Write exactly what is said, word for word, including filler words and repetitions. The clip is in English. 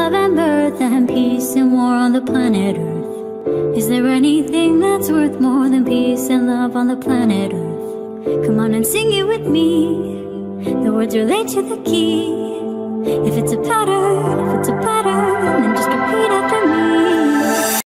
love and birth and peace and war on the planet Earth. Is there anything that's worth more than peace and love on the planet Earth? Come on and sing it with me. The words relate to the key. If it's a pattern